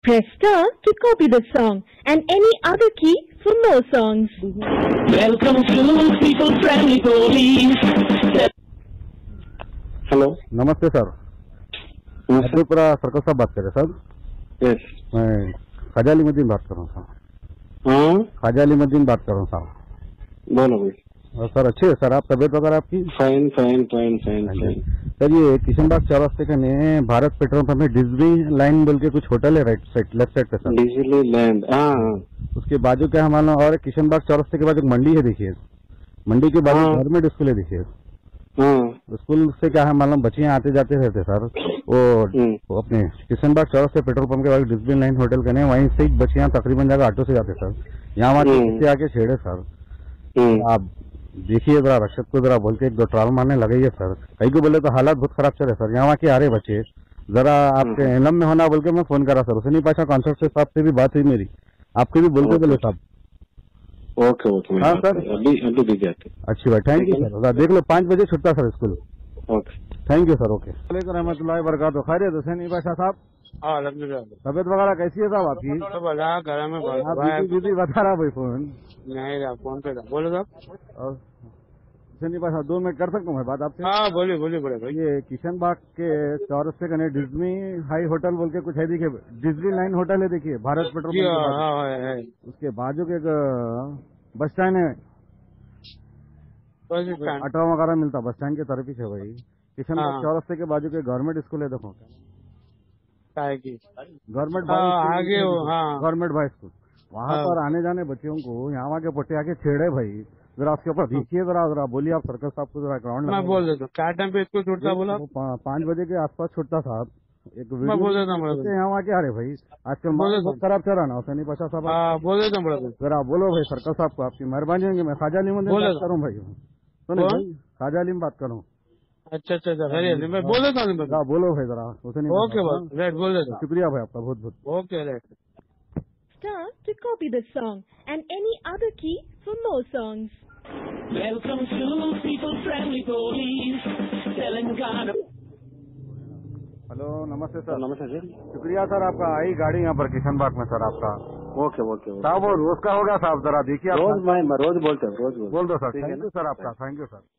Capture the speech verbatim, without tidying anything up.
Press star to copy the song and any other key for more songs. Welcome to People Friendly Police. Hello, नमस्ते sir. Madhepura circle साहब बात कर रहे हैं sir? Yes, मैं ख्वाजा अलीमुद्दीन बात कर रहा हूँ सर। हाँ ख्वाजा अलीमुद्दीन बात कर रहा हूँ साहब। बोलो भाई। और सर अच्छे है सर, आप तबीयत वगैरह आपकी? Fine fine fine fine fine. Sir ये किशनबाग चौरास्ते का ने भारत पेट्रोल पंप में डिज्नी लाइन बोल के कुछ होटल है राइट साइड लेफ्ट साइड पे सर। डिज्नी लैंड, हाँ। उसके बाजू क्या है मालूम, और किशनबाग चौरास्ते के बाद एक मंडी है देखिए, मंडी के बाजू हाँ। गवर्नमेंट स्कूल है देखिए। हाँ स्कूल से क्या है मालूम, बच्चियां आते जाते रहते सर। वो, वो अपने किशनबाग चौरास्ते पेट्रोल पंप के बाद डिज्नी लाइन होटल का नहीं, वहीं से बच्चियां तकरीबन जगह ऑटो से जाते सर। यहाँ वहाँ से आके छेड़े सर। आप देखिए जरा, रक्षक को जरा बोल के एक दो ट्राल मारने लगे है सर। कहीं को बोले तो हालात बहुत खराब चले सर। यहाँ वहाँ के आ रहे बच्चे, जरा आपके इलम में होना बोल के मैं फोन करा सर। हुसैनी पाशा कॉन्सर्ट से साहब से भी बात हुई मेरी, आपके भी बोलते बोले साहब। ओके ओके, हाँ सर, अभी अभी भी जाते। अच्छी बात, थैंक यू सर। देख लो पाँच बजे छुटता sir school. Okay, thank you sir. Okay, रहमतुल्लाहि बरकातहू। खैरियत हुसैनी पाशा साहब? हाँ अल्हम्दुलिल्लाह। तबियत वगैरह कैसी है साहब आपकी? तो बोला घर में दीदी बता रहा भाई फोन नहीं रहा, फोन पे था, बोलो साहब। और हुसैनी पाशा दो मिनट कर सकता हूँ मैं बात आपसे? हाँ बोलिए बोलिए बोले भाई। ये किशनबाग के चौरस्ते का डिज्नी हाई होटल बोल के कुछ है देखिए, डिज्नी लाइन होटल है देखिए भारत पेट्रोल जी पंप के हाँ बाजू। हाँ है, है। उसके बाजू के एक बस स्टैंड है, बस स्टैंड। ऑटो वगैरह मिलता बस स्टैंड के तरफ ही है भाई। किशनबाग हाँ। चौरस्ते के बाजू के गवर्नमेंट स्कूल है देखो, काय की गवर्नमेंट हाँ, आगे वो, हाँ। Government boy school. वहाँ हाँ। पर आने जाने बच्चों को यहाँ वहाँ के पट्टे आके छेड़े भाई। जरा उसके ऊपर देखिए, जरा जरा बोलिए आप सर्कल साहब को, जरा ग्राउंड मैं बोल देता हूँ क्या टाइम पे इसको छूटता बोला। पाँच बजे के आसपास छुटता साहब। एक मैं बोल देता हूँ बच्चे यहाँ वहाँ के आ रहे भाई, आजकल माहौल बहुत खराब चल रहा ना हुसैनी पाशा साहब। हाँ बोल देता हूँ बड़ा। जरा बोलो भाई सर्कल साहब को, आपकी मेहरबानी होगी। मैं ख्वाजा अलीमुद्दीन बात करूँ भाई, सुनो भाई, ख्वाजा अलीम बात करूँ। अच्छा अच्छा अच्छा, खैरियत, मैं बोल देता हूँ। जरा बोलो भाई जरा हुसैनी। ओके बस राइट, बोल देता हूँ। शुक्रिया भाई आपका बहुत बहुत। Okay right. Star to copy the song and any other key for more songs. Welcome to People Friendly Police. Telangana. Hello नमस्ते सर। नमस्ते सर। शुक्रिया सर आपका, आई गाड़ी यहाँ पर किशनबाग में सर आपका। ओके ओके साहब वो रोज का होगा साहब, जरा देखिए आप। रोज मैं रोज बोलते हैं, रोज बोल दो सर। थैंक यू सर आपका, थैंक यू सर।